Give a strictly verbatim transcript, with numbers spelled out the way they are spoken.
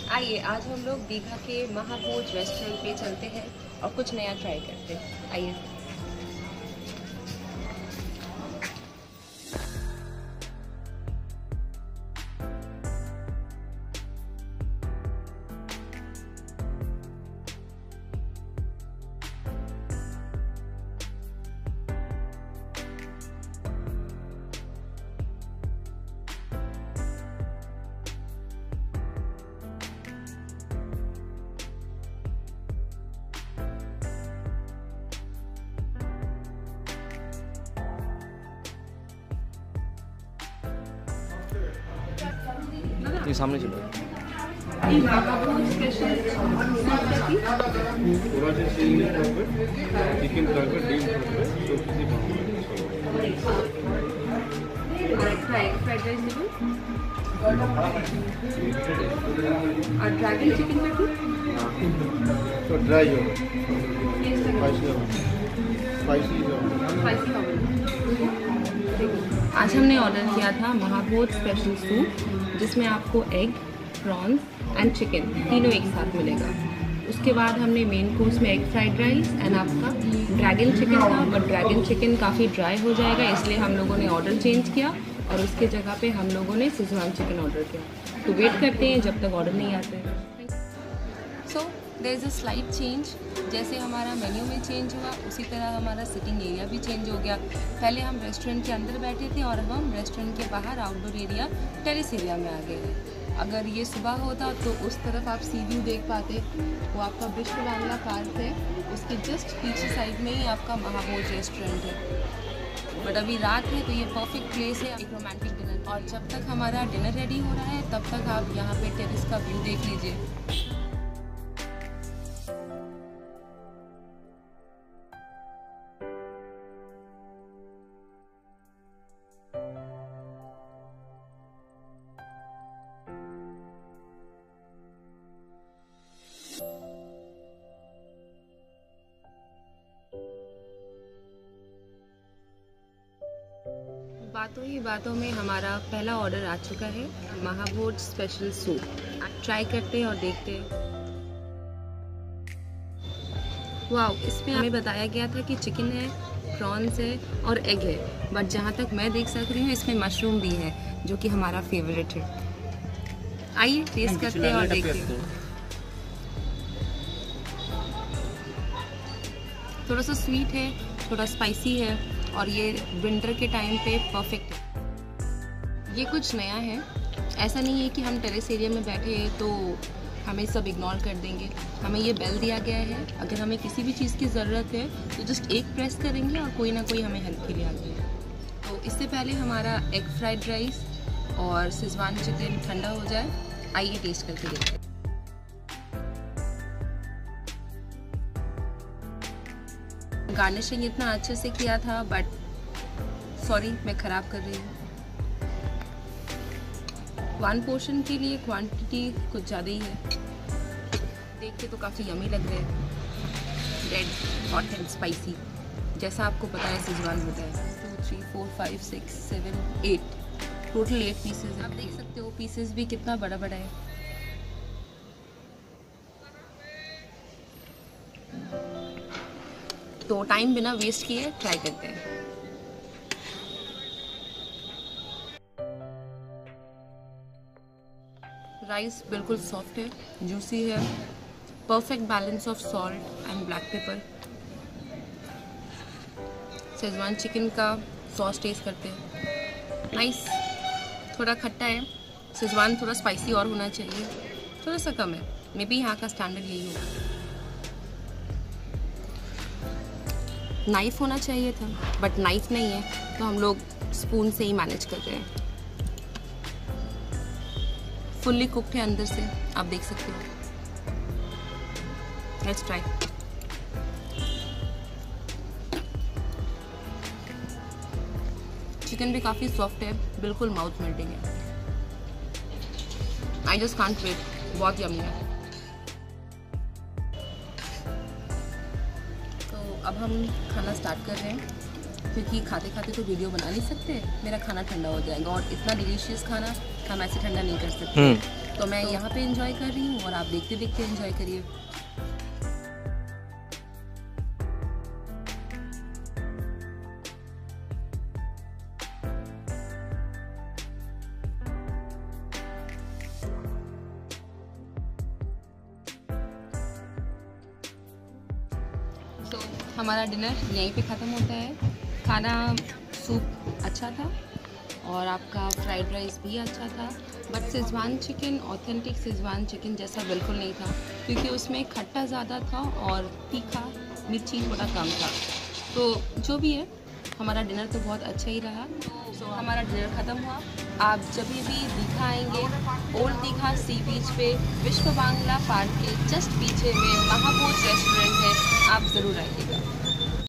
आइए आज हम लोग दीघा के महाभोज रेस्टोरेंट पे चलते हैं और कुछ नया ट्राई करते हैं। आइए। ये सामने चलो। चिकन बर्गर डीप और ड्रैगन चिकन में तो ड्राई हो स्पाइसी स्पाइसी आज हमने ऑर्डर किया था महाभोज स्पेशल सूप, जिसमें आपको एग, प्रॉन्स एंड चिकन तीनों एक साथ मिलेगा। उसके बाद हमने मेन कोर्स में एग फ्राइड राइस एंड आपका ड्रैगन चिकन था, बट ड्रैगन चिकन काफ़ी ड्राई हो जाएगा, इसलिए हम लोगों ने ऑर्डर चेंज किया और उसके जगह पे हम लोगों ने शेजवान चिकन ऑर्डर किया। तो वेट करते हैं जब तक ऑर्डर नहीं आते। So there is a slight change. जैसे हमारा मेन्यू में चेंज हुआ उसी तरह हमारा सिटिंग एरिया भी चेंज हो गया। पहले हम रेस्टोरेंट के अंदर बैठे थे और हम रेस्टोरेंट के बाहर आउटडोर एरिया टेरेस एरिया में आ गए हैं। अगर ये सुबह होता तो उस तरफ आप सी व्यू देख पाते। वो आपका विश्व बांग्ला पार्क है, उसके जस्ट पीछे साइड में ही आपका महाभोज रेस्टोरेंट है। बट अभी रात है तो ये परफेक्ट प्लेस है एक रोमांटिक डिनर। और जब तक हमारा डिनर रेडी हो रहा है तब तक आप यहाँ पे टेरेस का व्यू देख लीजिए। बातों ही बातों में हमारा पहला ऑर्डर आ चुका है, महाभोज स्पेशल सूप। ट्राई करते हैं और देखते हैं। वाओ, इसमें हमें बताया गया था कि चिकन है, प्रॉन्स है और एग है, बट जहाँ तक मैं देख सक रही हूँ इसमें मशरूम भी है, जो कि हमारा फेवरेट है। आइए टेस्ट करते हैं और देखते हैं। थोड़ा सा स्वीट है, थोड़ा स्पाइसी है और ये विंटर के टाइम पे परफेक्ट है। ये कुछ नया है, ऐसा नहीं है कि हम टेरेस एरिया में बैठे हैं तो हमें सब इग्नोर कर देंगे। हमें ये बेल दिया गया है, अगर हमें किसी भी चीज़ की ज़रूरत है तो जस्ट एक प्रेस करेंगे और कोई ना कोई हमें हेल्प के लिए आ जाएगा। तो इससे पहले हमारा एग फ्राइड राइस और शेजवान चिकन ठंडा हो जाए, आइए टेस्ट करके देखते हैं। गार्निशिंग इतना अच्छे से किया था, बट सॉरी मैं ख़राब कर रही हूँ। वन पोर्शन के लिए क्वांटिटी कुछ ज़्यादा ही है। देख के तो काफ़ी यमी लग रहे हैं, रेड हॉट एंड स्पाइसी, जैसा आपको पता है शेजवान होता है। Two three four five six seven eight, total eight pieces है। आप देख सकते हो पीसेज भी कितना बड़ा बड़ा है। तो टाइम बिना वेस्ट किए ट्राई करते हैं। राइस बिल्कुल सॉफ्ट है, जूसी है, perfect balance of salt and black pepper. Schezwan chicken का सॉस टेस्ट करते हैं, नाइस। थोड़ा खट्टा है, शेजवान थोड़ा स्पाइसी और होना चाहिए, थोड़ा सा कम है। मे बी यहाँ का स्टैंडर्ड यही होगा। नाइफ होना चाहिए था, बट नाइफ नहीं है तो हम लोग स्पून से ही मैनेज कर रहे हैं। फुल्ली कुक्ड है अंदर से, आप देख सकते हो। Let's try. चिकन भी काफ़ी सॉफ्ट है, बिल्कुल माउथ मेल्टिंग है। आई जस्ट कांट वेट, बहुत यम्मी है। अब हम खाना स्टार्ट कर रहे हैं, क्योंकि खाते खाते तो वीडियो बना नहीं सकते, मेरा खाना ठंडा हो जाएगा और इतना डिलीशियस खाना हम ऐसे ठंडा नहीं कर सकते। तो मैं यहाँ पे एंजॉय कर रही हूँ और आप देखते देखते एंजॉय करिए। तो हमारा डिनर यहीं पे ख़त्म होता है। खाना सूप अच्छा था और आपका फ्राइड राइस भी अच्छा था, but Schezwan chicken authentic Schezwan chicken जैसा बिल्कुल नहीं था, क्योंकि उसमें खट्टा ज़्यादा था और तीखा मिर्ची थोड़ा कम था। तो जो भी है, हमारा डिनर तो बहुत अच्छा ही रहा। तो हमारा डिनर ख़त्म हुआ। आप जब भी दीघा आएंगे, ओल्ड दीघा सी बीच पे विश्व बांग्ला पार्क के जस्ट पीछे में महाभोज रेस्टोरेंट है, आप ज़रूर आइएगा।